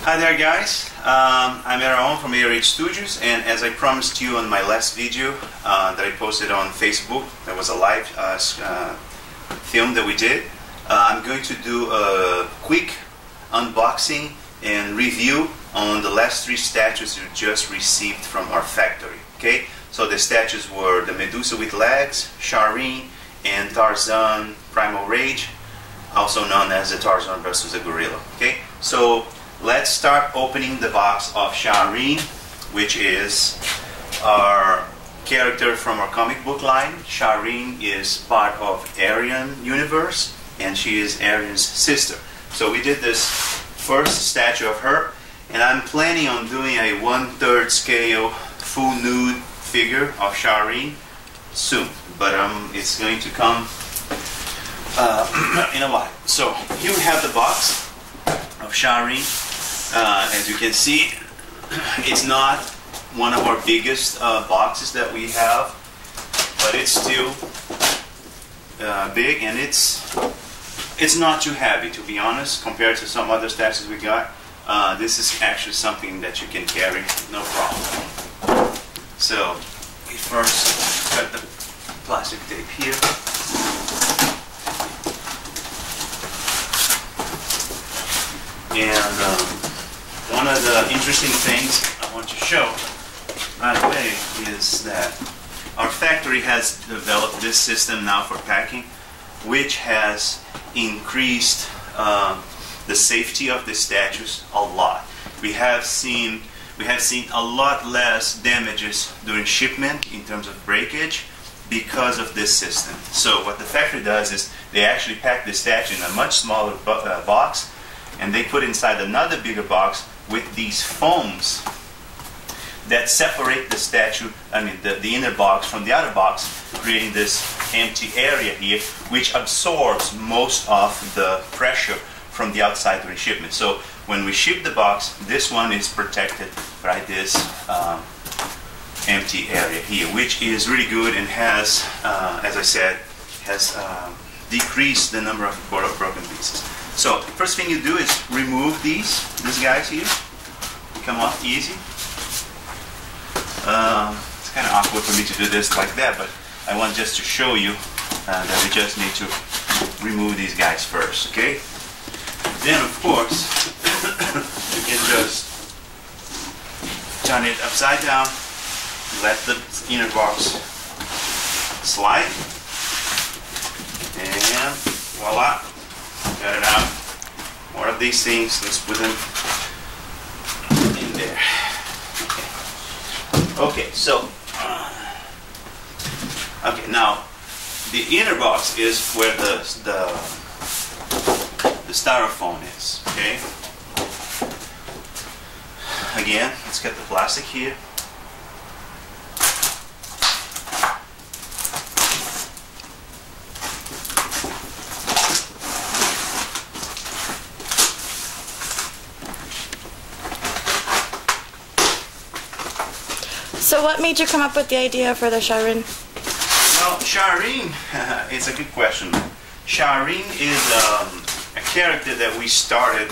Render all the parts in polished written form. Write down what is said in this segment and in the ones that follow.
Hi there guys, I'm Aaron from ARH Studios, and as I promised you on my last video that I posted on Facebook, that was a live film that we did, I'm going to do a quick unboxing and review on the last 3 statues we just received from our factory. Okay, so the statues were the Medusa with legs, Shireen, and Tarzan Primal Rage, also known as the Tarzan versus the Gorilla. Okay, so let's start opening the box of Shireen, which is our character from our comic book line. Shireen is part of Aryan universe, and she is Aryan's sister. So we did this first statue of her, and I'm planning on doing a 1/3 scale full nude figure of Shireen soon, but it's going to come in a while. So here we have the box of Shireen. As you can see, it's not one of our biggest boxes that we have, but it's still big, and it's not too heavy, to be honest, compared to some other statues we got. This is actually something that you can carry, no problem. So we first cut the plastic tape here. And one of the interesting things I want to show right away is that our factory has developed this system now for packing, which has increased the safety of the statues a lot. We have seen a lot less damages during shipment in terms of breakage because of this system. So what the factory does is they actually pack the statue in a much smaller box, and they put inside another bigger box with these foams that separate the statue, the inner box from the outer box, creating this empty area here, which absorbs most of the pressure from the outside during shipment. So when we ship the box, this one is protected by this empty area here, which is really good and has, as I said, has decreased the number of broken pieces. So first thing you do is remove these guys here. They come off easy. It's kind of awkward for me to do this like that, but I want just to show you that we just need to remove these guys first, okay? Then of course you can just turn it upside down, let the inner box slide, and voila, got it out. More of these things, let's put them in there. Okay, so okay, now the inner box is where the styrofoam is. Okay. Again, let's get the plastic here. So what made you come up with the idea for the Shireen? Well, Shireen, it's a good question. Shireen is a character that we started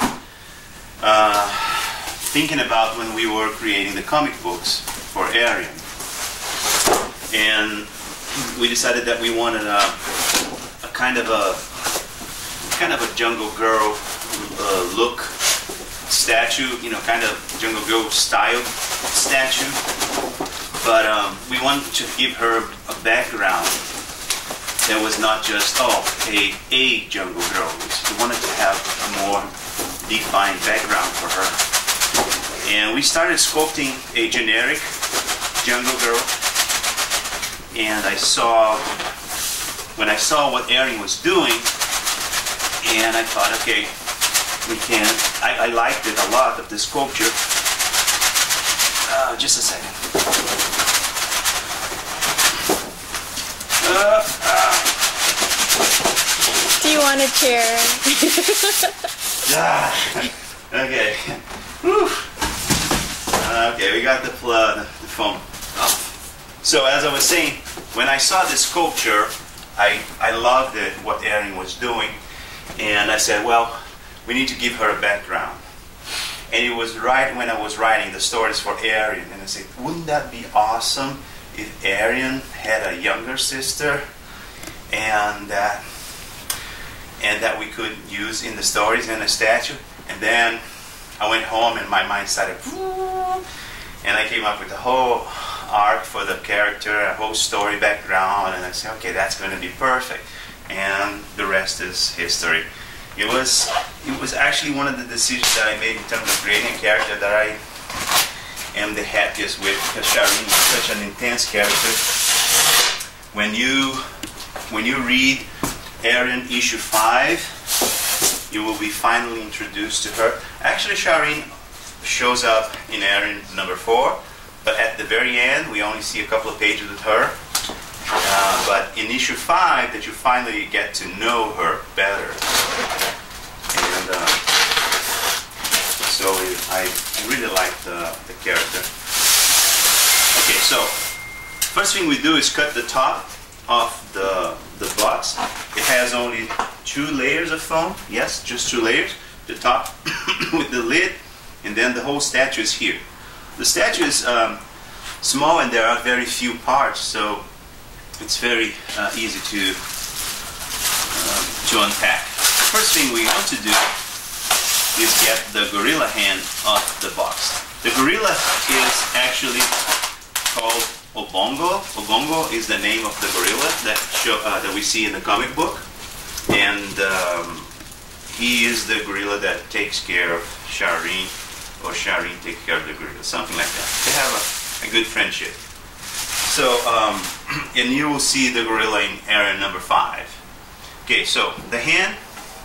thinking about when we were creating the comic books for Aryan. And we decided that we wanted a kind of a jungle girl look statue, you know, kind of jungle girl style statue. But we wanted to give her a background that was not just, a jungle girl. We wanted to have a more defined background for her. And we started sculpting a generic jungle girl. And when I saw what Aryan was doing, and I thought, okay, we can, I liked it a lot of the sculpture. Just a second. Do you want a chair? Okay. Whew. Okay, we got the foam off. So as I was saying, when I saw this sculpture, I loved it, what Aryan was doing, and I said, well, we need to give her a background. And it was right when I was writing the stories for Arian, and I said, wouldn't that be awesome if Arian had a younger sister, and that we could use in the stories and the statue? And then I went home and my mind started, and I came up with a whole arc for the character, a whole story background, and I said, okay, that's going to be perfect. And the rest is history. It was actually one of the decisions that I made in terms of creating a character that I am the happiest with, because Shireen is such an intense character. When you read Arian issue 5, you will be finally introduced to her. Actually, Shireen shows up in Arian number 4, but at the very end, we only see a couple of pages with her. But in issue 5, that you finally get to know her better. And so I really like the character. Okay, so first thing we do is cut the top of the box. It has only 2 layers of foam. Yes, just 2 layers. The top with the lid, and then the whole statue is here. The statue is small, and there are very few parts, so it's very easy to unpack. First thing we want to do is get the gorilla hand off the box. The gorilla is actually called Obongo. Obongo is the name of the gorilla that we see in the comic book, and he is the gorilla that takes care of Shireen, or Shireen takes care of the gorilla, something like that. They have a good friendship. So, and you will see the gorilla in Arian number 5. Okay, so the hand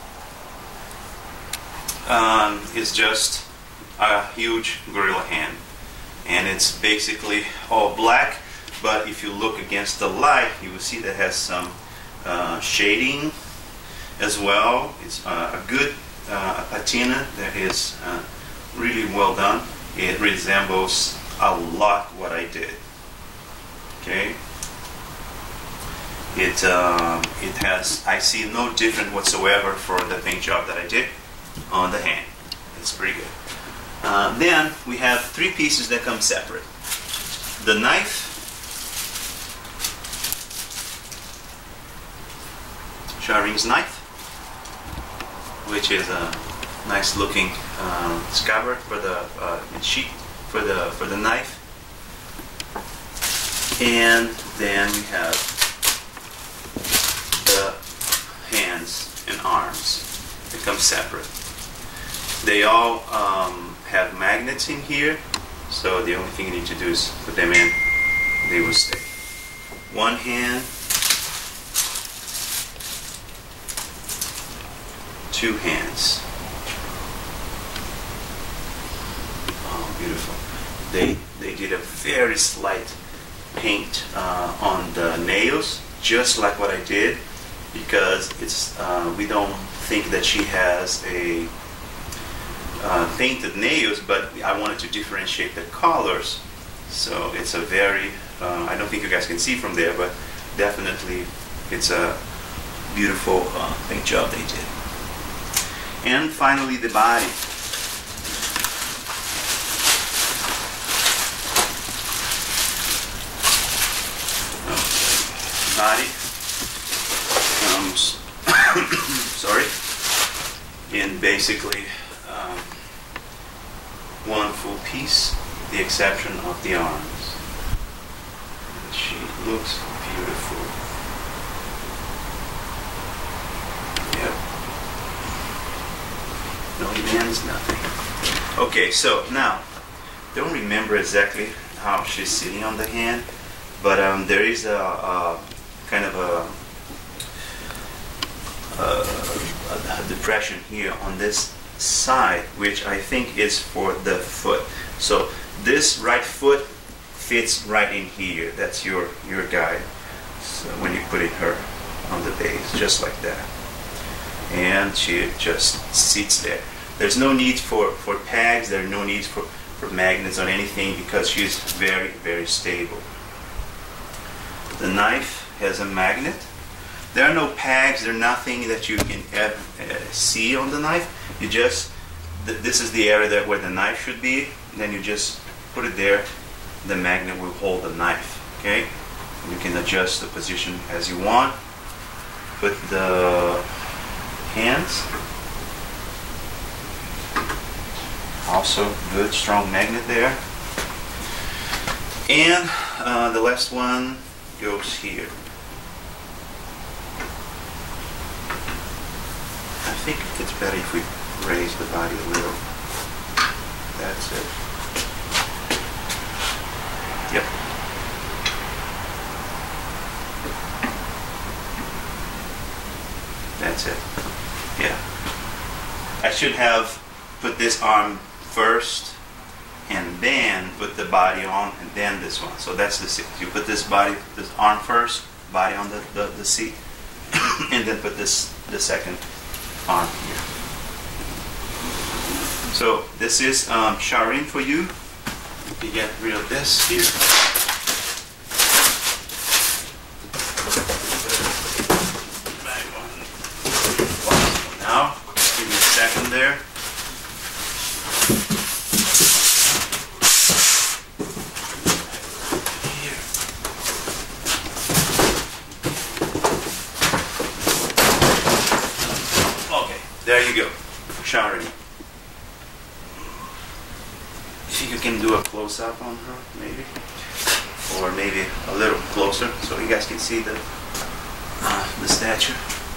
is just a huge gorilla hand, and it's basically all black, but if you look against the light, you will see that it has some shading as well. It's a good patina that is really well done. It resembles a lot what I did. Okay, it has, I see no difference whatsoever for the paint job that I did on the hand. It's pretty good. Then we have 3 pieces that come separate. The knife, Shireen's knife, which is a nice looking scabbard for the sheath for the knife. And then we have the hands and arms. They come separate. They all have magnets in here, so the only thing you need to do is put them in. They will stay. One hand, 2 hands. Oh, beautiful. They did a very slight paint on the nails, just like what I did, because it's we don't think that she has a painted nails, but I wanted to differentiate the colors. So it's a very I don't think you guys can see from there, but definitely it's a beautiful paint job they did. And finally, the body. Body comes sorry, in basically one full piece, the exception of the arms. She looks beautiful. Yep. No demands, nothing. Okay, so now, don't remember exactly how she's sitting on the hand, but there is a kind of a depression here on this side, which I think is for the foot. So this right foot fits right in here. That's your guide. So when you put her on the base, just like that, and she just sits there. There's no need for pegs. There's no need for magnets on anything, because she's very, very stable. The knife has a magnet. There are no pegs, there's nothing that you can see on the knife. You just this is the area where the knife should be. Then you just put it there. The magnet will hold the knife. Okay, you can adjust the position as you want. Put the hands. Also good strong magnet there. And the last one goes here. I think it's better if we raise the body a little. That's it. Yep. That's it. Yeah. I should have put this arm first and then put the body on and then this one. So that's the seat. You put this arm first, body on the seat, and then put the second arm here. So this is Charin for you. You get rid of this here. Now, give me a second there. Okay, there you go, Charin. If you can do a close-up on her, maybe, or maybe a little closer, so you guys can see the statue.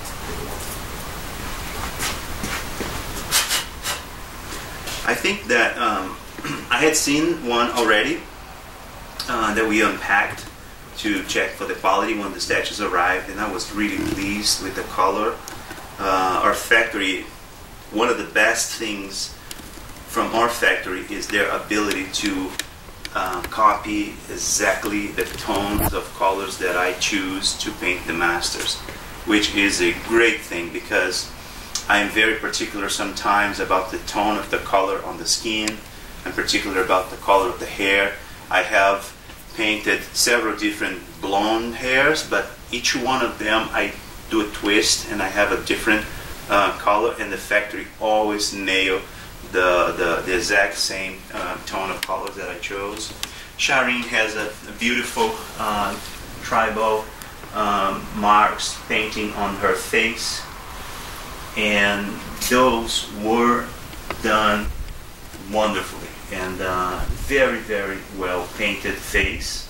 I think that I had seen one already that we unpacked to check for the quality when the statues arrived, and I was really pleased with the color. Our factory, one of the best things from our factory is their ability to copy exactly the tones of colors that I choose to paint the masters, which is a great thing because I am very particular sometimes about the tone of the color on the skin. I'm particular about the color of the hair. I have painted several different blonde hairs, but each one of them I do a twist and I have a different color, and the factory always nail the exact same tone of colors that I chose. Charin has a beautiful tribal marks painting on her face, and those were done wonderfully, and very, very well painted face.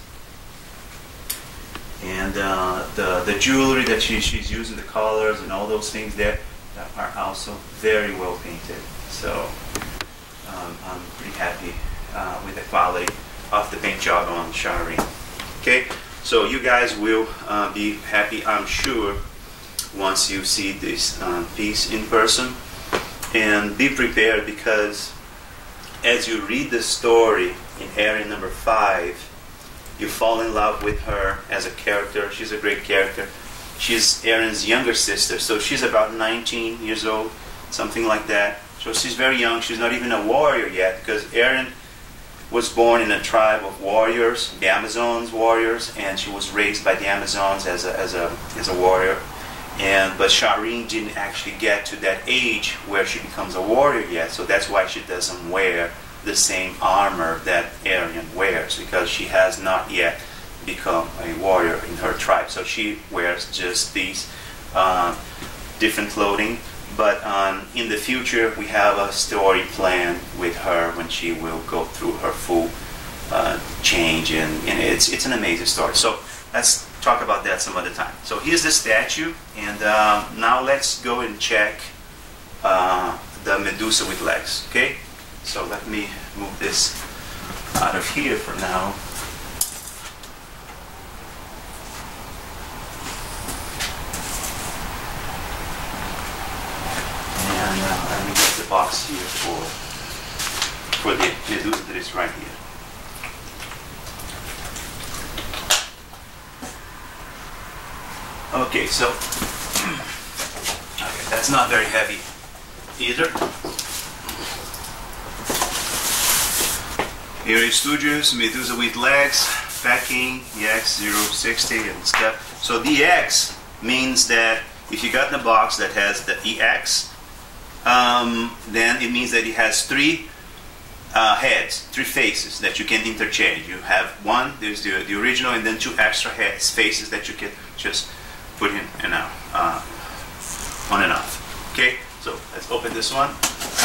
And the jewelry that she's using, the colors and all those things there, that are also very well painted. So I'm pretty happy with the quality of the paint job on Charin. Okay, so you guys will be happy, I'm sure, once you see this piece in person. And be prepared, because as you read the story in Erin number 5, you fall in love with her as a character. She's a great character. She's Erin's younger sister, so she's about 19 years old, something like that. So she's very young. She's not even a warrior yet, because Erin was born in a tribe of warriors, the Amazons warriors, and she was raised by the Amazons as a warrior. But Charin didn't actually get to that age where she becomes a warrior yet, so that's why she doesn't wear the same armor that Erin wears, because she has not yet become a warrior in her tribe. So she wears just these different clothing. But in the future, we have a story planned with her when she will go through her full change, and it's an amazing story. So let's talk about that some other time. So here's the statue, and now let's go and check the Medusa with legs. Okay? So let me move this out of here for now. And let me get the box here for the Medusa that is right here. Okay, so okay, that's not very heavy either. Erie Studios, Medusa with legs, packing, EX060 and stuff. So the X means that if you got in a box that has the EX, then it means that it has three heads, three faces that you can interchange. You have one, there's the original, and then two extra heads, faces that you can just put in and out, on and off. Okay, so let's open this one.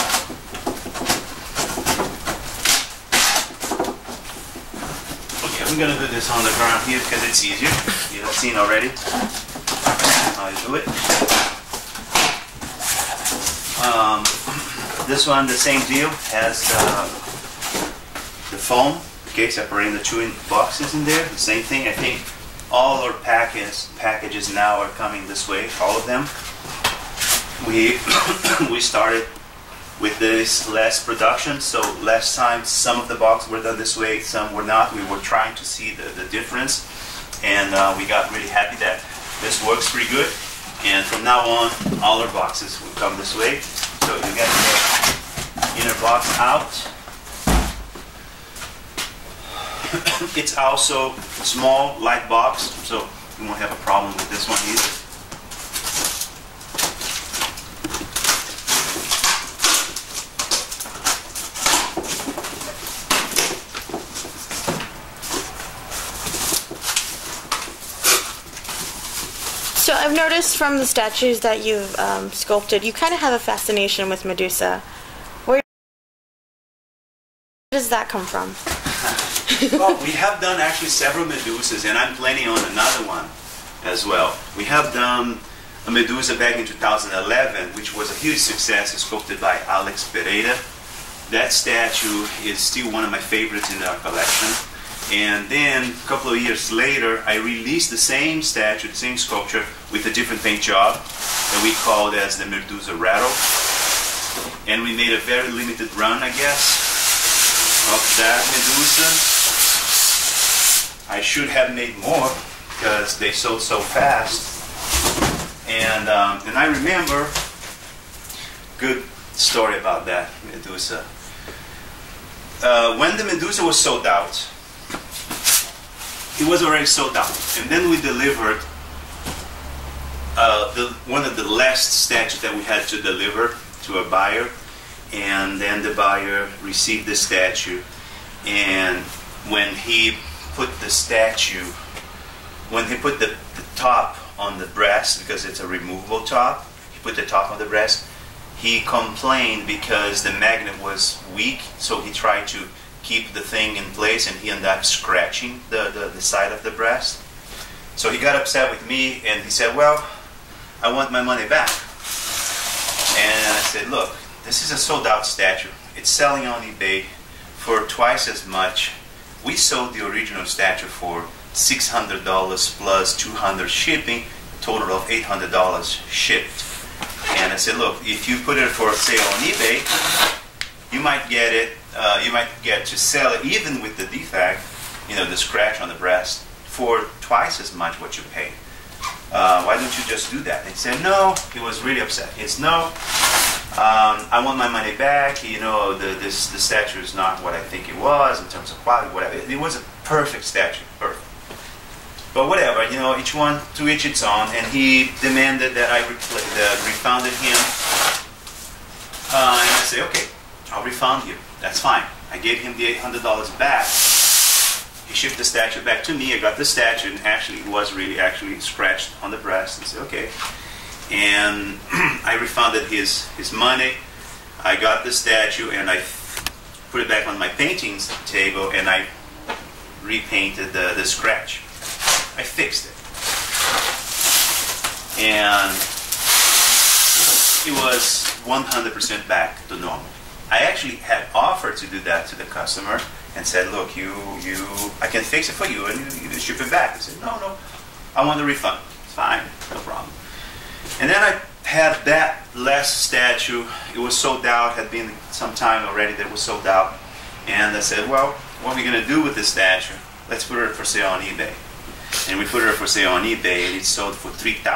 Okay, I'm gonna do this on the ground here because it's easier. You have seen already how I do it. This one, the same deal, has the foam, okay, separating the two boxes in there. The same thing. I think all our packages now are coming this way, all of them. We started with this less production, so last time some of the boxes were done this way, some were not. We were trying to see the difference, and we got really happy that this works pretty good. And from now on, all our boxes will come this way. So you get the inner box out. It's also a small, light box, so you won't have a problem with this one either. So I've noticed from the statues that you've sculpted, you kind of have a fascination with Medusa. Where does that come from? Well, we have done actually several Medusas, and I'm planning on another one as well. We have done a Medusa back in 2011, which was a huge success, sculpted by Alex Pereira. That statue is still one of my favorites in our collection. And then a couple of years later, I released the same statue, the same sculpture, with a different paint job that we called as the Medusa Rattle. And we made a very limited run, I guess, of that Medusa. I should have made more because they sold so fast. And I remember, good story about that Medusa. When the Medusa was sold out, it was already sold out. And then we delivered one of the last statues that we had to deliver to a buyer. And then the buyer received the statue. And when he put the statue, when he put the top on the breast, because it's a removable top, he put the top on the breast, he complained because the magnet was weak, so he tried to keep the thing in place, and he ended up scratching the side of the breast. So he got upset with me, and he said, well, I want my money back. And I said, look, this is a sold-out statue. It's selling on eBay for twice as much. We sold the original statue for $600 plus $200 shipping, a total of $800 shipped. And I said, look, if you put it for sale on eBay, you might get it. You might get to sell it even with the defect, the scratch on the breast, for twice as much what you paid. Why don't you just do that? And he said no. He was really upset. He said, no, I want my money back. The statue is not what I think it was in terms of quality, whatever. It was a perfect statue, perfect. But whatever, each one to each its own. And he demanded that I refunded him. And I said, okay, I'll refund you. That's fine. I gave him the $800 back. He shipped the statue back to me. I got the statue, and actually it was really actually scratched on the breast. I said, okay. And I refunded his money. I got the statue, and I put it back on my paintings table, and I repainted the scratch. I fixed it. And it was 100% back to normal. I actually had offered to do that to the customer and said, look, I can fix it for you and you ship it back. He said, no, I want the refund. Fine, no problem. And then I had that last statue. It was sold out, had been some time already that it was sold out. And I said, well, what are we going to do with this statue? Let's put it for sale on eBay. And we put it for sale on eBay, and it sold for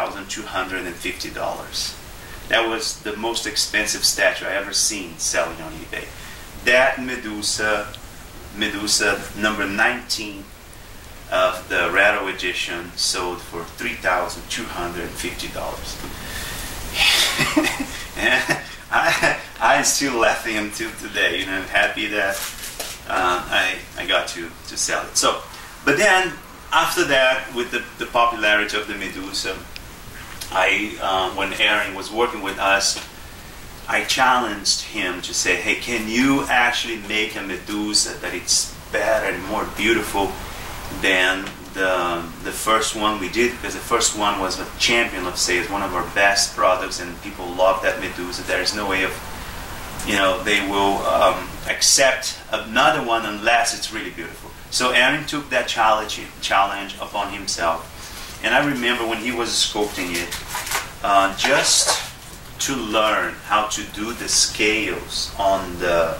$3,250. That was the most expensive statue I ever seen selling on eBay. That Medusa number 19 of the Rattle edition sold for $3,250. And I'm still laughing until today. You know, happy that I got to sell it. So, but then after that, with the popularity of the Medusa, when Aaron was working with us, I challenged him to say, hey, can you actually make a Medusa that it's better and more beautiful than the first one we did? Because the first one was a champion of sales, one of our best products, and people love that Medusa. There is no way of, you know, they will accept another one unless it's really beautiful. So Aaron took that challenge upon himself. And I remember when he was sculpting it, just to learn how to do the scales on the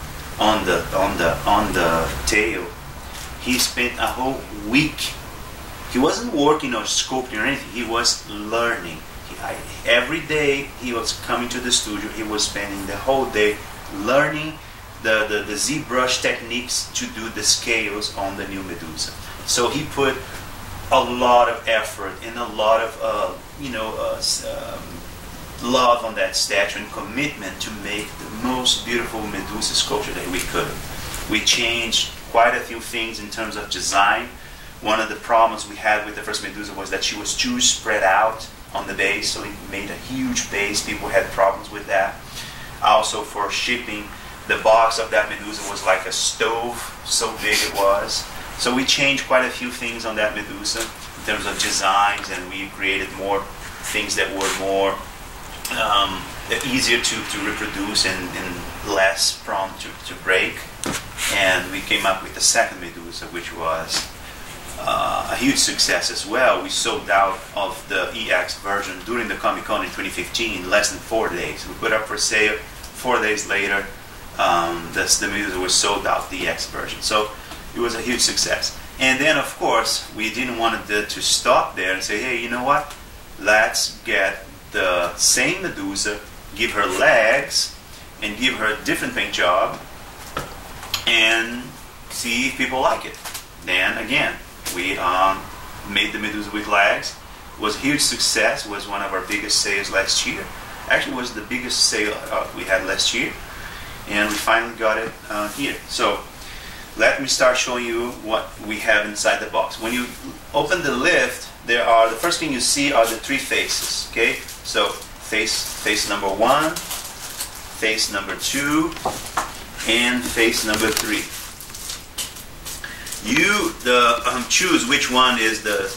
tail, he spent a whole week. He wasn't working or sculpting or anything. He was learning. Every day he was coming to the studio. He was spending the whole day learning the ZBrush techniques to do the scales on the new Medusa. So he put a lot of effort and a lot of love on that statue and commitment to make the most beautiful Medusa sculpture that we could. We changed quite a few things in terms of design. One of the problems we had with the first Medusa was that she was too spread out on the base, so it made a huge base. People had problems with that. Also, for shipping, the box of that Medusa was like a stove, so big it was. So we changed quite a few things on that Medusa in terms of designs, and we created more things that were more easier to reproduce and less prone to break. And we came up with the second Medusa, which was a huge success as well. We sold out of the EX version during the Comic-Con in 2015 in less than 4 days. We put up for sale. 4 days later, the Medusa was sold out, the EX version. So it was a huge success. And then, of course, we didn't want to stop there and say, hey, you know what? Let's get the same Medusa, give her legs, and give her a different paint job, and see if people like it. Then again, we made the Medusa with legs. It was a huge success. It was one of our biggest sales last year. Actually, it was the biggest sale we had last year, and we finally got it here. So let me start showing you what we have inside the box. When you open the lift, the first thing you see are the 3 faces. Okay, so face number 1, face number 2, and face number 3. You choose which one is the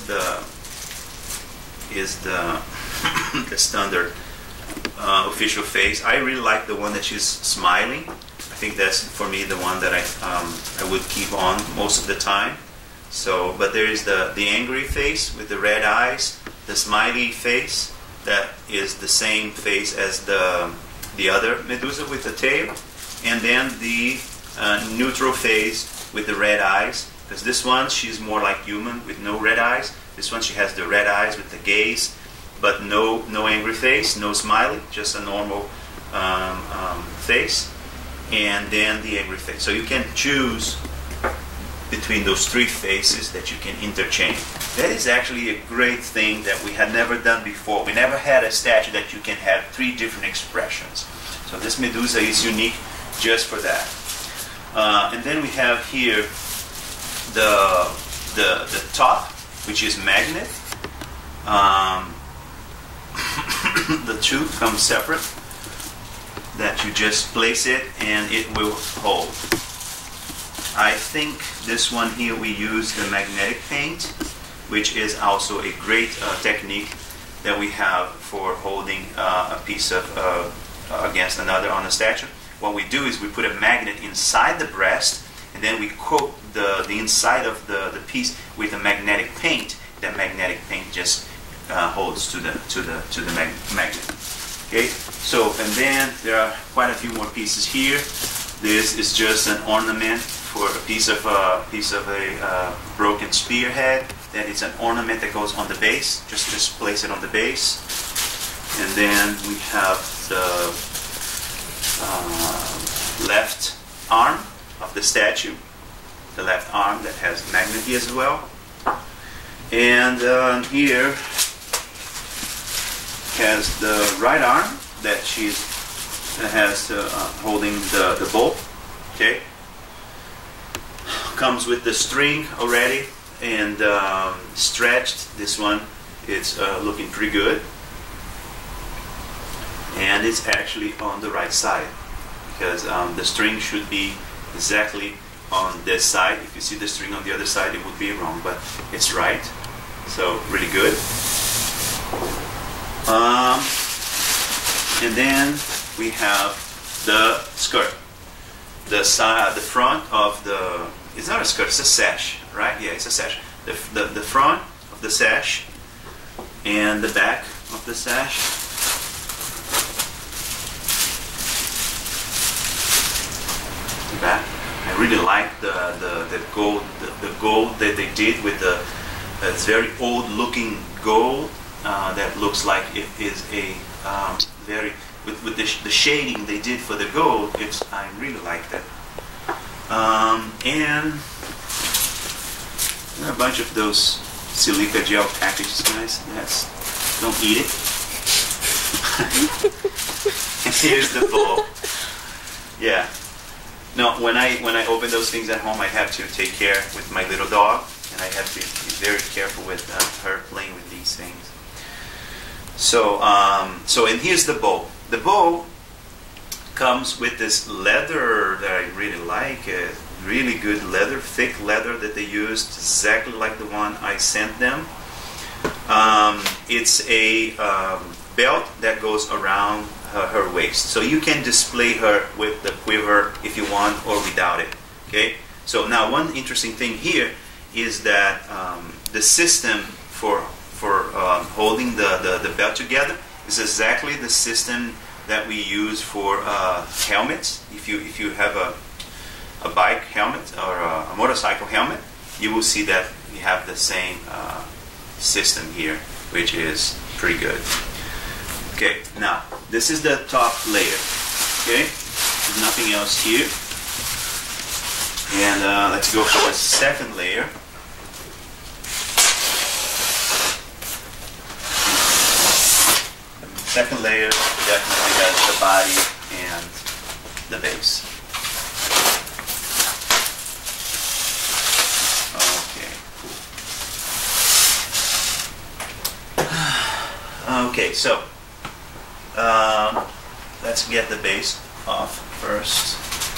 the standard official face. I really like the one that she's smiling. I think that's, for me, the one that I would keep on most of the time. So, but there is the angry face with the red eyes, the smiley face that is the same face as the other Medusa with the tail, and then the neutral face with the red eyes. Because this one, she's more like human with no red eyes. This one, she has the red eyes with the gaze, but no angry face, no smiley, just a normal face, and then the angry face. So you can choose between those 3 faces that you can interchange. That is actually a great thing that we had never done before. We never had a statue that you can have 3 different expressions. So this Medusa is unique just for that. And then we have here the top, which is magnet. The 2 come separate, that you just place it and it will hold. I think this one here we use the magnetic paint, which is also a great technique that we have for holding a piece of against another on a statue. What we do is we put a magnet inside the breast, and then we coat the inside of the piece with a magnetic paint. That magnetic paint just holds to the magnet. Okay. So, and then there are quite a few more pieces here. This is just an ornament for a piece of a broken spearhead. That is an ornament that goes on the base. Just place it on the base. And then we have the left arm of the statue. The left arm that has magnet here as well. And here has the right arm that she's holding the bowl. Okay, comes with the string already and stretched. This one is looking pretty good, and it's actually on the right side because the string should be exactly on this side. If you see the string on the other side, it would be wrong, but it's right. So really good. And then we have the skirt. The side, the front of the, it's not a skirt, it's a sash, right? Yeah, it's a sash. The front of the sash and the back of the sash. The back. I really like the gold that they did with the it's very old looking gold that looks like it is a very with the shading they did for the gold. I really like that. And a bunch of those silica gel packages, guys. Don't eat it. And here's the bowl. Yeah. No, when I open those things at home, I have to take care with my little dog, and I have to be very careful with her playing with these things. So, and here's the bowl. The bowl comes with this leather that I really like, really good leather, thick leather that they used, exactly like the one I sent them. It's a belt that goes around her waist, so you can display her with the quiver if you want or without it. Okay. So now one interesting thing here is that the system for holding the belt together is exactly the system that we use for helmets. If you have a bike helmet or a motorcycle helmet, you will see that we have the same system here, which is pretty good. Okay, now this is the top layer. Okay, there's nothing else here. And let's go for the second layer. The second layer definitely has the body and the base. Okay. Okay, so let's get the base off first.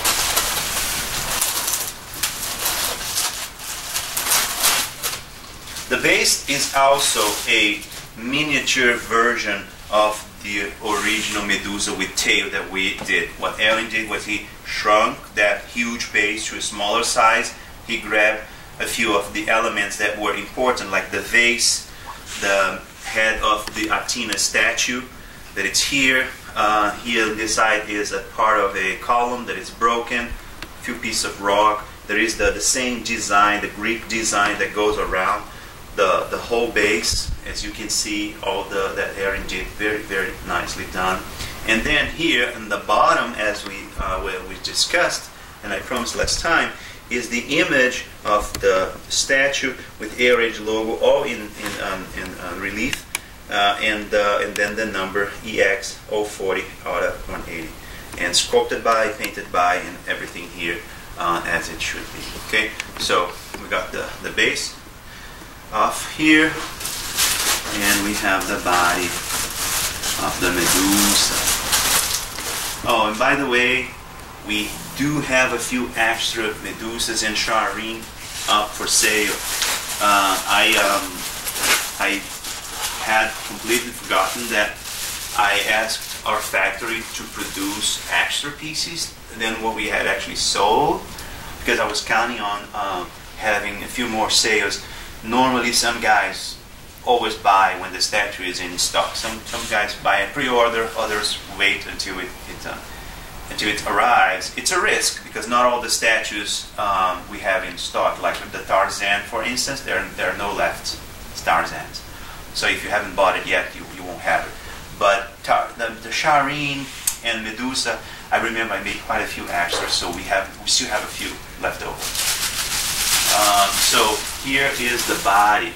The base is also a miniature version of the original Medusa with tail that we did. What Aaron did was he shrunk that huge base to a smaller size. He grabbed a few of the elements that were important, like the vase, the head of the Athena statue, that it's here. Here on this side is a part of a column that is broken, a few pieces of rock. There is the same design, the Greek design that goes around the whole base. As you can see, all that Aaron did, very, very nicely done. And then here in the bottom, as we discussed, and I promised last time, is the image of the statue with AirAge logo, all in relief, and then the number EX040 out of 180, and sculpted by, painted by, and everything here as it should be. Okay, so we got the base off here, and we have the body of the Medusa. Oh, and by the way, we do have a few extra Medusas and Shireen up for sale. I had completely forgotten that I asked our factory to produce extra pieces than what we had actually sold, because I was counting on having a few more sales. Normally some guys always buy when the statue is in stock. Some guys buy and pre-order, others wait until it arrives. It's a risk because not all the statues we have in stock. Like with the Tarzan, for instance, there are no left Tarzans. So if you haven't bought it yet, you won't have it. But the Shireen and Medusa, I remember I made quite a few extras, so we still have a few left over. So here is the body.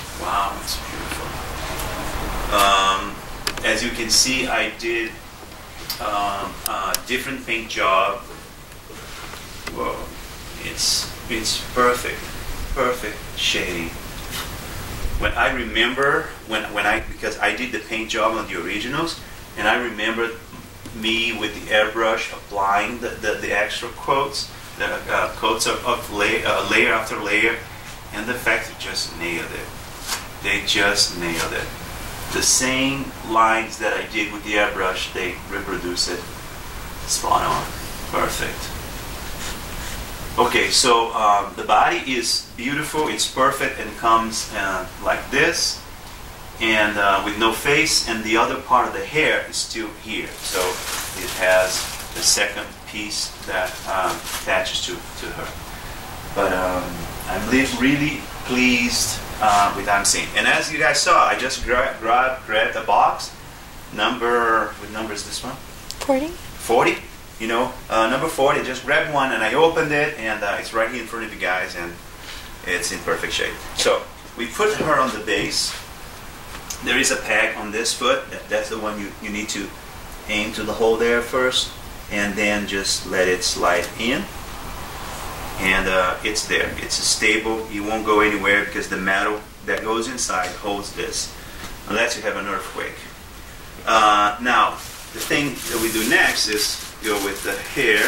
Wow, it's beautiful. As you can see, I did different paint job. Whoa, it's perfect shading. When I remember because I did the paint job on the originals, and I remember me with the airbrush applying the extra coats, the coats of layer after layer, and the fact they just nailed it. They just nailed it. The same lines that I did with the airbrush, they reproduce it spot on. Perfect. Okay, so the body is beautiful, it's perfect, and comes like this, and with no face, and the other part of the hair is still here. So it has the second piece that attaches to her. But I'm really pleased with what I'm seeing. And as you guys saw, I just grabbed a box. What number is this one? 40. 40. You know, number 40, I just grabbed one and I opened it, and it's right here in front of you guys, and it's in perfect shape. So we put her on the base. There is a peg on this foot. That's the one you need to aim to the hole there first, and then just let it slide in. And it's there. It's stable. You won't go anywhere because the metal that goes inside holds this, unless you have an earthquake. Now, the thing that we do next is go with the hair.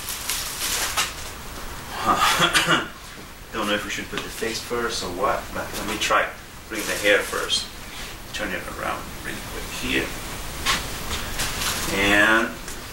Don't know if we should put the face first or what, but let me try putting the hair first. Turn it around really quick here. And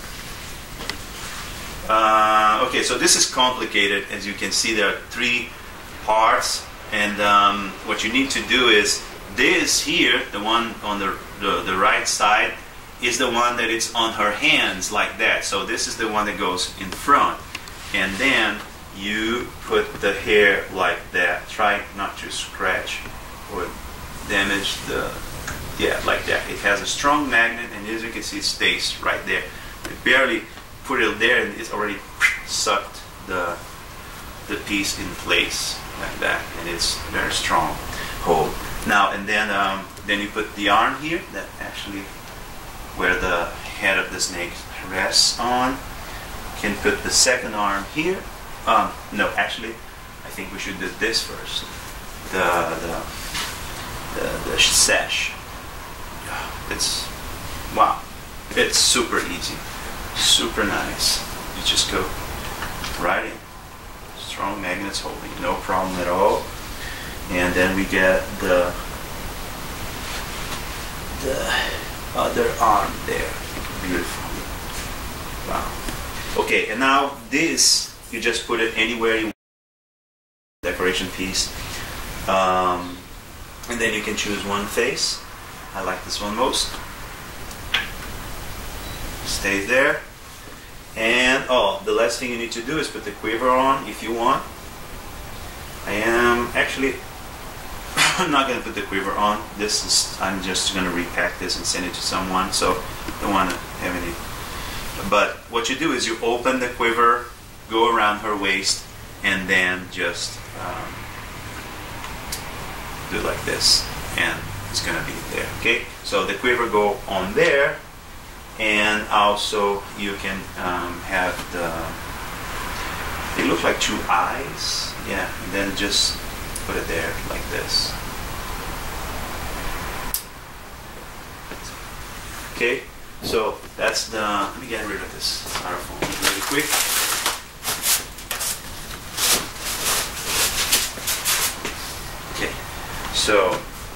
okay, so this is complicated. As you can see, there are 3 parts, and what you need to do is this here, the one on the right side, is the one that is on her hands like that. So this is the one that goes in front, and then you put the hair like that. Try not to scratch or damage like that. It has a strong magnet, and as you can see, it stays right there. You barely put it there, and it's already sucked the piece in place like that, and it's very strong hold. Now and then you put the arm here, that actually where the head of the snake rests on. You can put the second arm here. No, actually, I think we should do this first. The sash. It's wow. It's super easy, super nice. You just go right in. Strong magnets holding, no problem at all. And then we get the other arm there. Beautiful. Wow. Okay, and now this, you just put it anywhere you want. Decoration piece. And then you can choose one face. I like this one most. Stays there. And the last thing you need to do is put the quiver on if you want. I am actually I'm not going to put the quiver on. I'm just going to repack this and send it to someone, so I don't want to have any. But what you do is you open the quiver, go around her waist, and then just do like this, and it's going to be there. Okay, so the quiver go on there, and also you can have they look like 2 eyes, yeah, and then just put it there like this. Okay, so that's the, let me get rid of this styrofoam really quick. Okay, so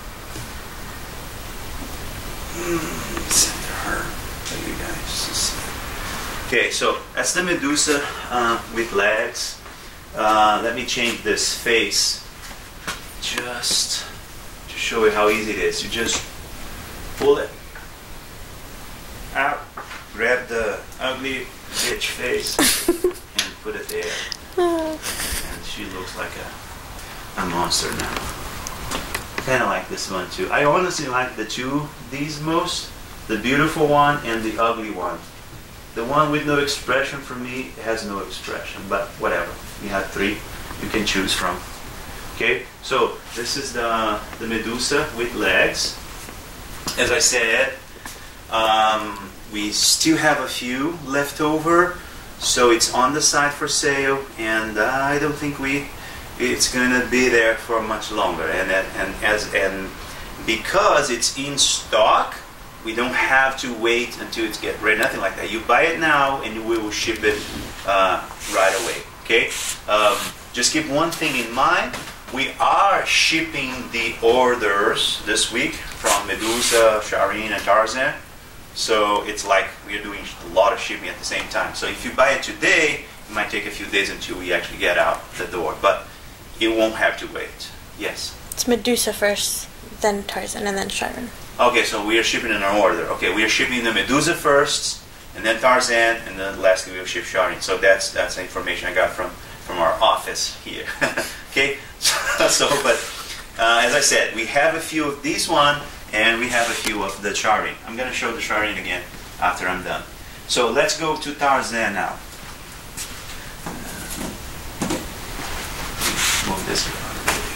center her for you guys to see. Okay, so that's the Medusa with legs. Let me change this face just to show you how easy it is. You just pull it out, grab the ugly bitch face, and put it there. And she looks like a monster now. Kind of like this one too. I honestly like these most. The beautiful one and the ugly one. The one with no expression for me has no expression, but whatever. You have 3 you can choose from. Okay, so this is the Medusa with legs. As I said, we still have a few left over, so it's on the site for sale, and I don't think it's gonna be there for much longer. And because it's in stock, we don't have to wait until it's get ready. Nothing like that. You buy it now, and we will ship it right away. Okay. Just keep one thing in mind. We are shipping the orders this week from Medusa, Shireen, and Tarzan. So it's like we're doing a lot of shipping at the same time. So if you buy it today, it might take a few days until we actually get out the door. But it won't have to wait. Yes? It's Medusa first, then Tarzan, and then Shireen. Okay, so we are shipping in an order. Okay, we are shipping the Medusa first, and then Tarzan, and then lastly we'll ship Shireen. So that's the information I got from our office here. Okay? But as I said, we have a few of these one, and we have a few of the Shireen. I'm going to show the Shireen again after I'm done. So let's go to Tarzan now. Move this around.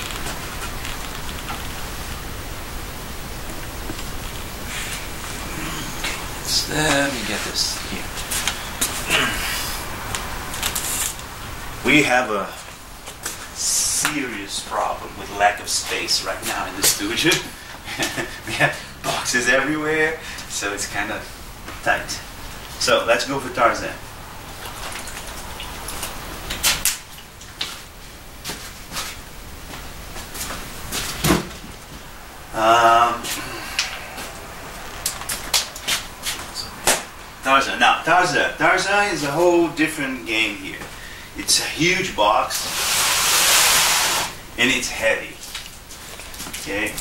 Let me get this here. We have a serious problem with lack of space right now in the studio. We have boxes everywhere, so it's kind of tight. So let's go for Tarzan. Tarzan. Now, Tarzan is a whole different game here. It's a huge box, and it's heavy. Okay.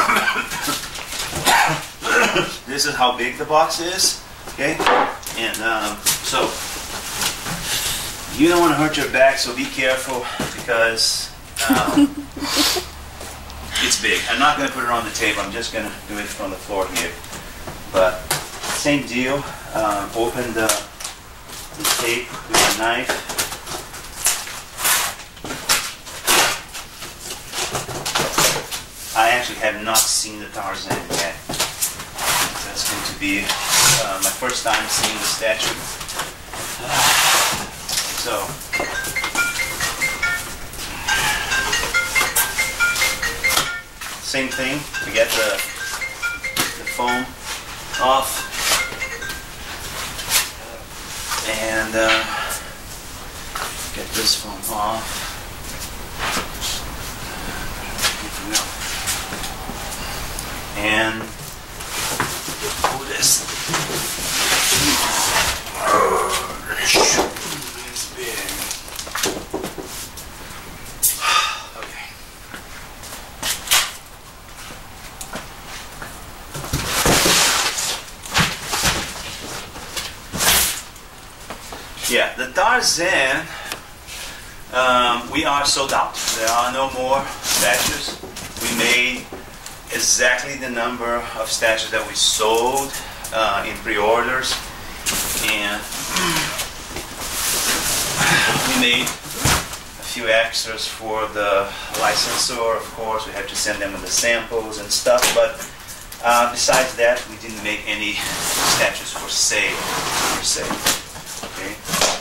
This is how big the box is. Okay. And so you don't want to hurt your back, so be careful because it's big. I'm not going to put it on the table. I'm just going to do it from the floor here. But same deal. Open the tape with a knife. I actually have not seen the Tarzan yet. That's going to be my first time seeing the statue. So, same thing. We get the foam off. And get this foam off. And pull this. It's big. Okay. Yeah, the Tarzan, we are sold out. There are no more statues. We made exactly the number of statues that we sold in pre-orders, and we made a few extras for the licensor. Of course, we had to send them the samples and stuff, but besides that, we didn't make any statues for sale, per se. Okay.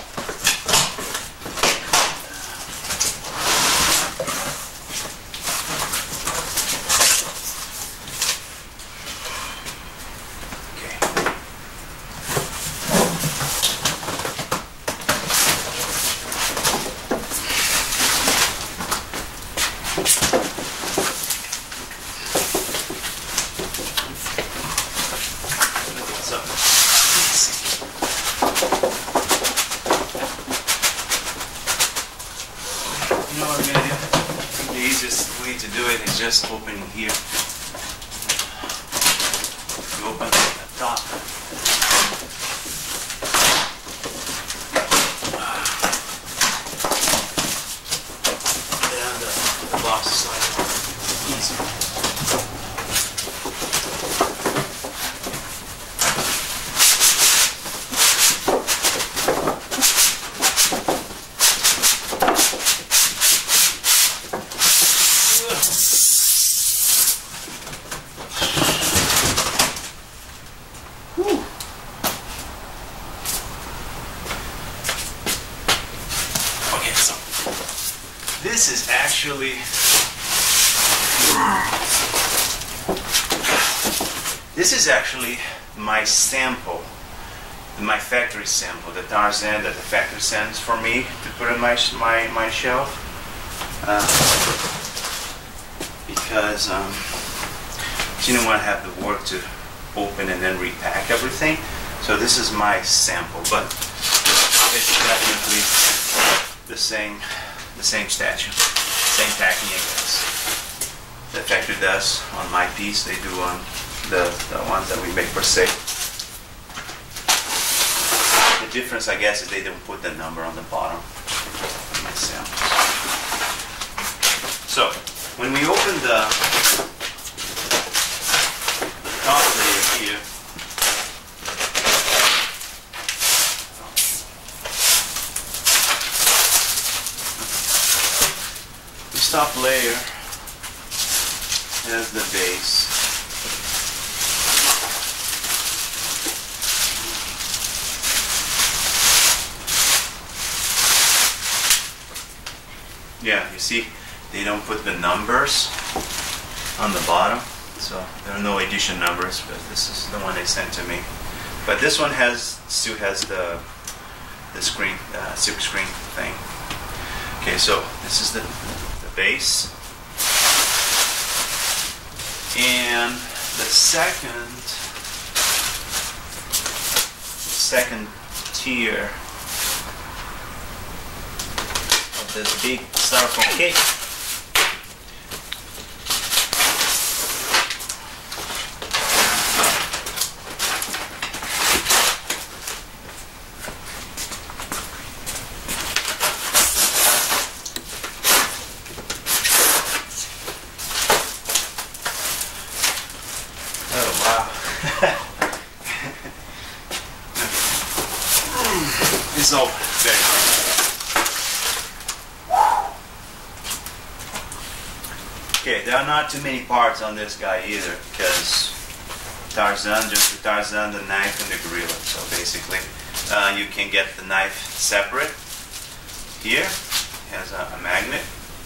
Just opening here. You open the top. And the box is like easy. actually my sample, my factory sample, the Tarzan that the factory sends for me to put in my shelf, because she didn't want to have the work to open and then repack everything. So this is my sample, but it's definitely the same statue, same packing, I guess. The factory does on my piece, they do on the ones that we make per se. The difference, I guess, is they don't put the number on the bottom of my samples. So when we open the top layer here, this top layer has the base. Yeah, you see, they don't put the numbers on the bottom, so there are no edition numbers, but this is the one they sent to me. But this one still has the screen, silk screen thing. Okay, so this is the base, and the second tier of this big styrofoam cake. It's all very hard. Okay, there are not too many parts on this guy either, because Tarzan, just the Tarzan, the knife, and the gorilla. So basically, you can get the knife separate. Here, it has a magnet.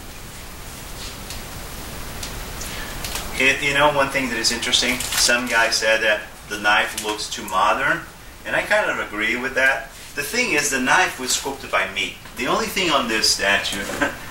You know, one thing that is interesting, some guy said that the knife looks too modern, and I kind of agree with that. The thing is, the knife was sculpted by me. The only thing on this statue,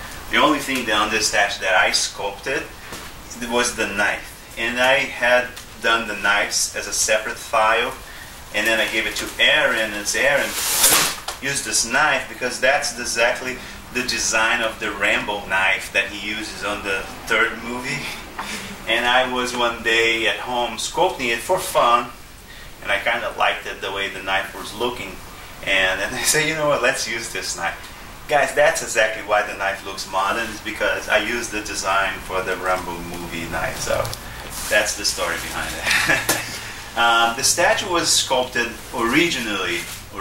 that I sculpted was the knife. And I had done the knives as a separate file, and then I gave it to Aaron, and Aaron used this knife because that's exactly the design of the Rambo knife that he uses on the third movie. And I was one day at home sculpting it for fun, and I kind of liked it the way the knife was looking. And then they say, you know what, let's use this knife. Guys, that's exactly why the knife looks modern, is because I used the design for the Rambo movie knife. So that's the story behind it. The statue was sculpted originally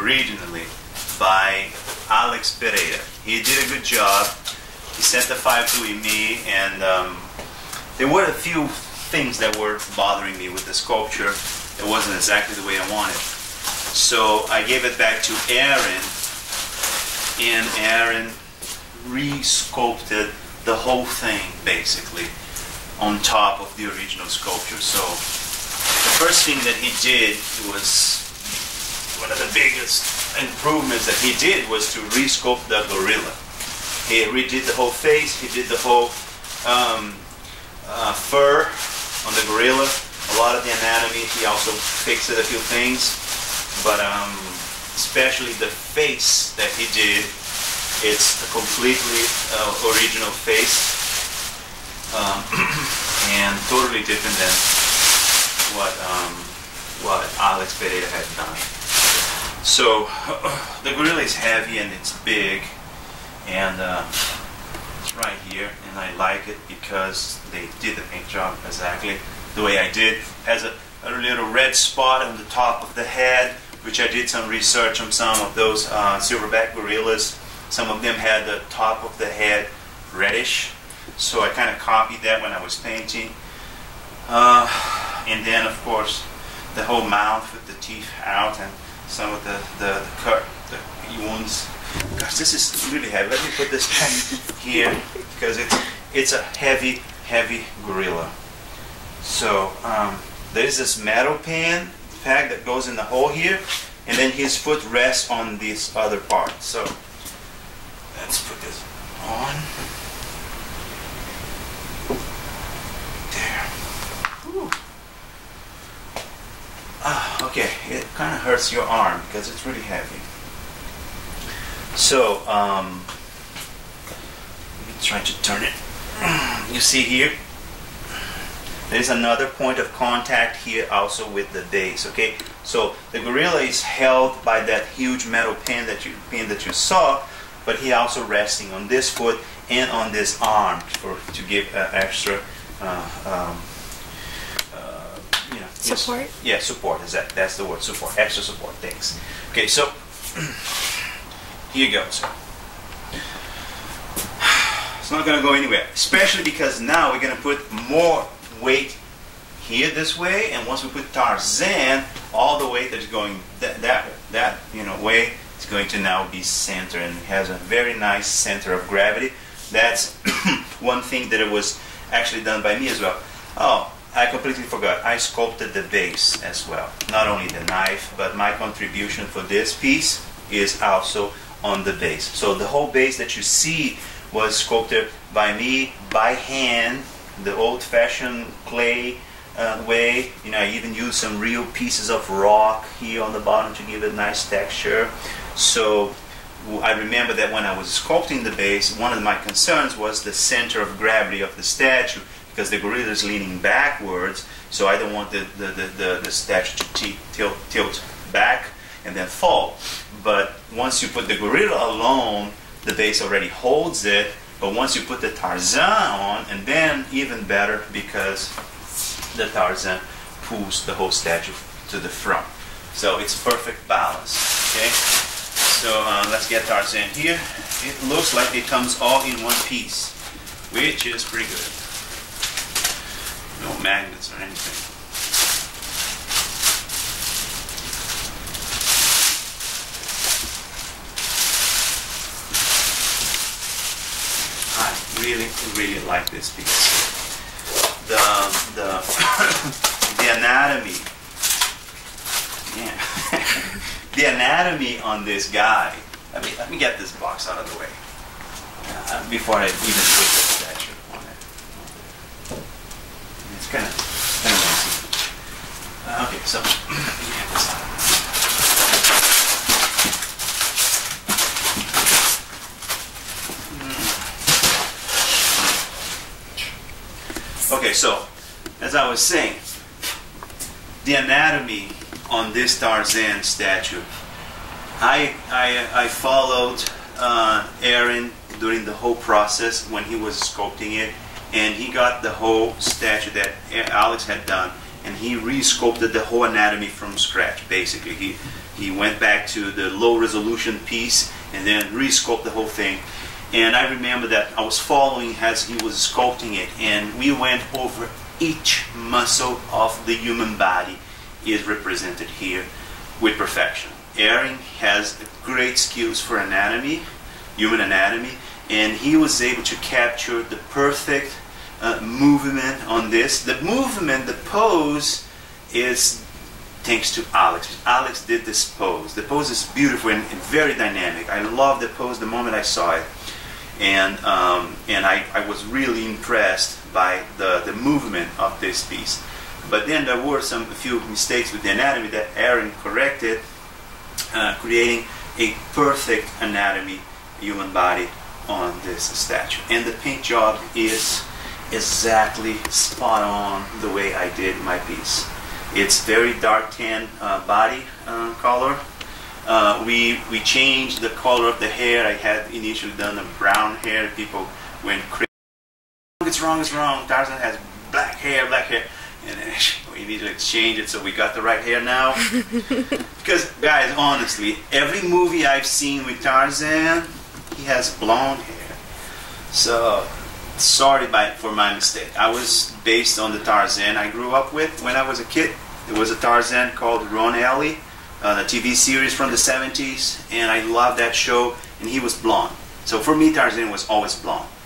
by Alex Pereira. He did a good job. He sent the file to me, and there were a few things that were bothering me with the sculpture. It wasn't exactly the way I wanted. So I gave it back to Aaron, and Aaron re-sculpted the whole thing basically on top of the original sculpture. So the first thing that he did was, one of the biggest improvements that he did was to re-sculpt the gorilla. He redid the whole face, he did the whole fur on the gorilla, a lot of the anatomy. He also fixed a few things. But especially the face that he did, it's a completely original face, and totally different than what Alex Pereira had done. So the gorilla is heavy and it's big, and it's right here, and I like it because they did the paint job exactly the way I did. It has a little red spot on the top of the head, which I did some research on some of those silverback gorillas. Some of them had the top of the head reddish, so I kind of copied that when I was painting. And then, of course, the whole mouth with the teeth out and some of the wounds. Gosh, this is really heavy. Let me put this pen here because it's a heavy, heavy gorilla. So there's this metal pin peg that goes in the hole here, and then his foot rests on this other part. So let's put this on. There. Whew. Okay, it kind of hurts your arm because it's really heavy. So let me try to turn it. You see here, there's another point of contact here also with the base. Okay, so the gorilla is held by that huge metal pin that you saw, but he also resting on this foot and on this arm to give extra support. Yeah, support is that's the word, support, extra support. Thanks. Okay, so here goes. It's not going to go anywhere, especially because now we're going to put more weight here this way, and once we put Tarzan, all the weight that's going that way is going to now be centered, and it has a very nice center of gravity. That's one thing that it was actually done by me as well. Oh, I completely forgot. I sculpted the base as well. Not only the knife, but my contribution for this piece is also on the base. So the whole base that you see was sculpted by me by hand, the old-fashioned clay way. You know, I even used some real pieces of rock here on the bottom to give it nice texture. So I remember that when I was sculpting the base, one of my concerns was the center of gravity of the statue, because the gorilla is leaning backwards, so I don't want the statue to tilt back and then fall. But once you put the gorilla alone, the base already holds it. But once you put the Tarzan on, and then even better, because the Tarzan pulls the whole statue to the front. So it's perfect balance. Okay. So let's get Tarzan here. It looks like it comes all in one piece, which is pretty good. No magnets or anything. I really like this piece. The anatomy. Yeah. The anatomy on this guy. Let me get this box out of the way before I even put the statue on it. It's kind of messy. Okay, so let me get this out. Okay, so as I was saying, the anatomy on this Tarzan statue, I followed Aaron during the whole process when he was sculpting it, and he got the whole statue that Alex had done, and he re-sculpted the whole anatomy from scratch. Basically, he went back to the low resolution piece and then re-sculpted the whole thing. And I remember that I was following as he was sculpting it, and we went over each muscle of the human body is represented here with perfection. Aaron has great skills for anatomy, human anatomy, and he was able to capture the perfect movement on this. The movement, the pose, is thanks to Alex. Alex did this pose. The pose is beautiful and very dynamic. I love the pose the moment I saw it. And I was really impressed by the movement of this piece. But then there were a few mistakes with the anatomy that Aaron corrected, creating a perfect anatomy, human body on this statue. And the paint job is exactly spot on the way I did my piece. It's very dark tan body color. We changed the color of the hair. I had initially done a brown hair. People went crazy. It's wrong, it's wrong. Tarzan has black hair. And then we immediately changed it so we got the right hair now. Because, guys, honestly, every movie I've seen with Tarzan, he has blonde hair. So, sorry for my mistake. I was based on the Tarzan I grew up with when I was a kid. There was a Tarzan called Ron Ellie. The TV series from the 70s, and I loved that show, and he was blonde. So for me, Tarzan was always blonde.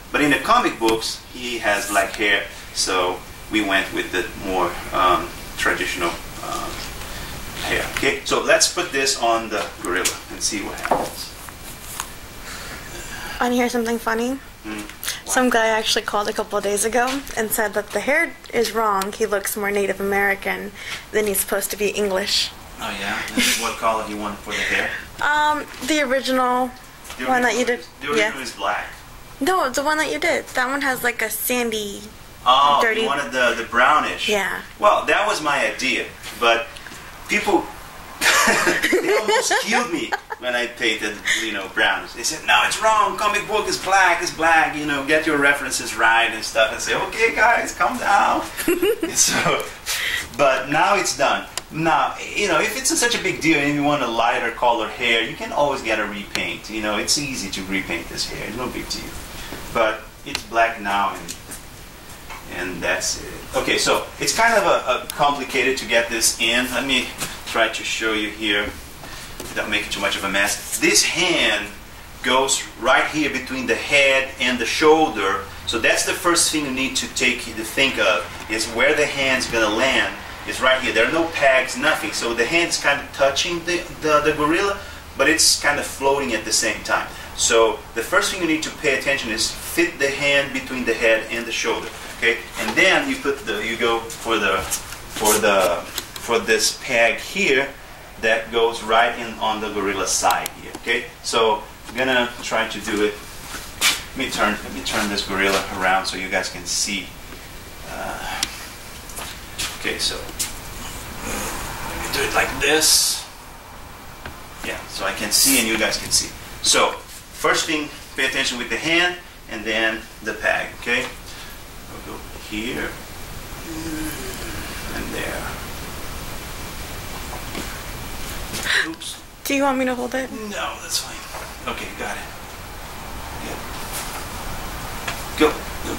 But in the comic books, he has black hair, so we went with the more traditional hair. Okay, so let's put this on the gorilla and see what happens. Want to hear something funny? Some guy actually called a couple of days ago and said that the hair is wrong. He looks more Native American than he's supposed to be English. Oh yeah? And what color do you want for the hair? The original one that you did. The original is black. No, the one that you did. That one has like a sandy, dirty. You wanted the brownish. Yeah. Well, that was my idea, but people they almost killed me when I painted, brownish. They said, no, it's wrong. Comic book is black. It's black. Get your references right and stuff. And say, okay, guys, calm down. So, but now it's done. Now, if it's such a big deal and you want a lighter colored hair, you can always get a repaint. It's easy to repaint this hair. It's no big deal. But it's black now, and that's it. Okay, so it's kind of a complicated to get this in. Let me try to show you here without making too much of a mess. This hand goes right here between the head and the shoulder. So that's the first thing you need to think of, is where the hand's going to land. Is right here. There are no pegs, nothing. So the hand's kind of touching the gorilla, but it's kind of floating at the same time. So the first thing you need to pay attention is fit the hand between the head and the shoulder. Okay, and then you go for this peg here that goes right in on the gorilla side here. Okay, so I'm gonna try to do it. Let me turn this gorilla around so you guys can see. Okay, so let me do it like this. Yeah, so I can see and you guys can see. So first thing, pay attention with the hand and then the peg. Okay, we'll go here and there. Oops. Do you want me to hold it? No, that's fine. Okay, got it. Yeah. Go.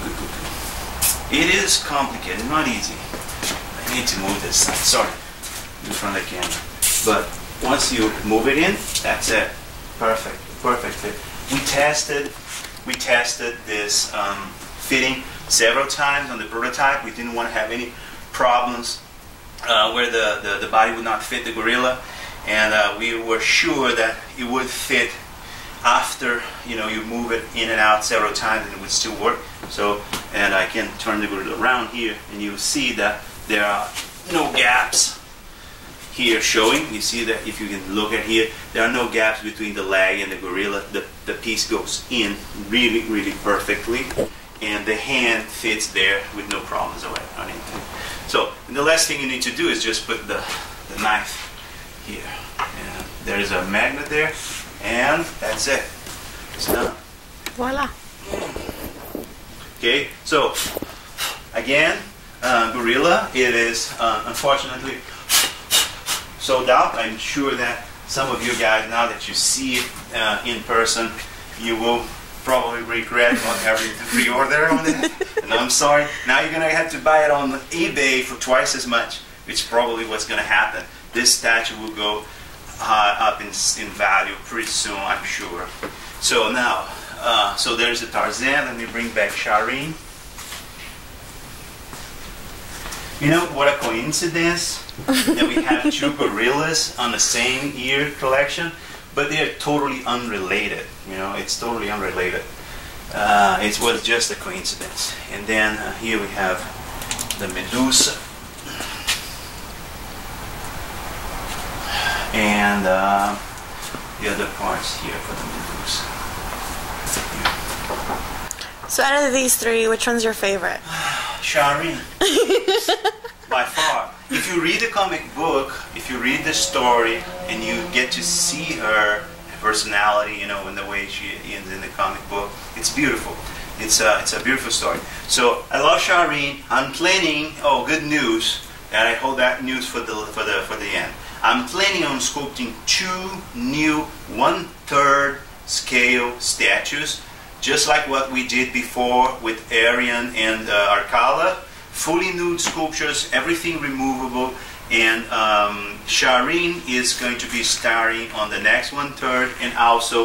It is complicated, not easy. I need to move this side. Sorry, in front of the camera. But once you move it in, that's it. Perfect, perfect fit. We tested this fitting several times on the prototype. We didn't want to have any problems where the body would not fit the gorilla, and we were sure that it would fit after you move it in and out several times, and it would still work. So, and I can turn the gorilla around here, and you see that there are no gaps here showing. You see that if you can look at here, there are no gaps between the leg and the gorilla. The piece goes in really, really perfectly, and the hand fits there with no problems or anything. So the last thing you need to do is just put the knife here. And there is a magnet there, and that's it. It's done. Voila. Okay, so again, gorilla, it is unfortunately sold out. I'm sure that some of you guys, now that you see it in person, you will probably regret not having to pre-order on it. And I'm sorry. Now you're going to have to buy it on eBay for twice as much, which is probably what's going to happen. This statue will go up in value pretty soon, I'm sure. So now, so there's the Tarzan. Let me bring back Shireen. You know what a coincidence that we have two gorillas on the same ear collection, but they're totally unrelated. It's totally unrelated. It was just a coincidence. And then here we have the Medusa. And the other parts here for the Medusa. So out of these three, which one's your favorite? Shireen. By far. If you read the comic book, if you read the story, and you get to see her personality, in the way she is in the comic book, it's beautiful. It's a beautiful story. So I love Shireen. I'm planning. Oh, good news! And I hold that news for the end. I'm planning on sculpting 2 new 1/3 scale statues, just like what we did before with Arian and Arcala. Fully nude sculptures, everything removable, and Shireen is going to be starring on the next 1/3 and also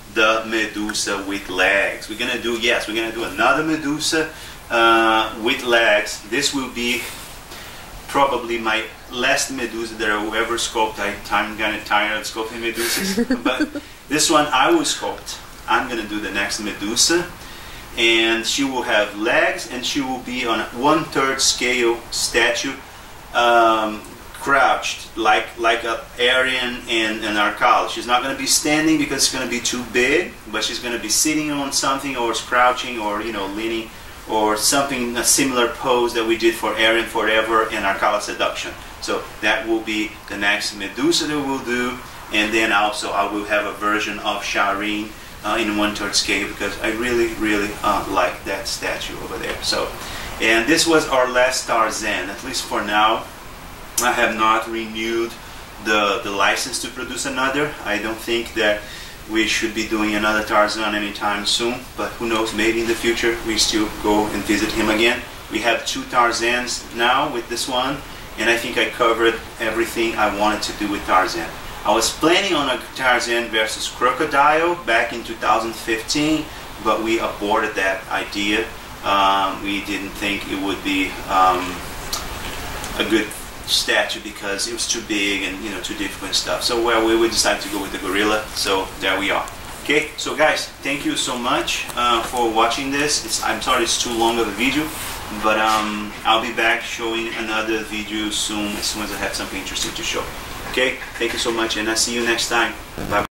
the Medusa with legs. We're gonna do another Medusa with legs. This will be probably my last Medusa that I will ever sculpt. I'm kind of tired of sculpting Medusas, but this one I will sculpt. I'm gonna do the next Medusa, and she will have legs, and she will be on a 1/3 scale statue, crouched like a Arian and an Arcala. She's not going to be standing because it's going to be too big, but she's going to be sitting on something, or crouching, or leaning, or something, a similar pose that we did for Arian Forever and Arcala Seduction. So that will be the next Medusa that we'll do, and then also I will have a version of Shireen in 1/3 scale, because I really like that statue over there. So, and this was our last Tarzan, at least for now. I have not renewed the license to produce another. I don't think that we should be doing another Tarzan anytime soon, but who knows, maybe in the future we still go and visit him again. We have 2 Tarzans now with this one, and I think I covered everything I wanted to do with Tarzan. I was planning on a Tarzan versus Crocodile back in 2015, but we aborted that idea. We didn't think it would be a good statue because it was too big and too difficult and stuff. So we decided to go with the gorilla. So there we are. Okay, so guys, thank you so much for watching this. I'm sorry it's too long of a video, but I'll be back showing another video soon as I have something interesting to show. Okay, thank you so much, and I'll see you next time. Bye.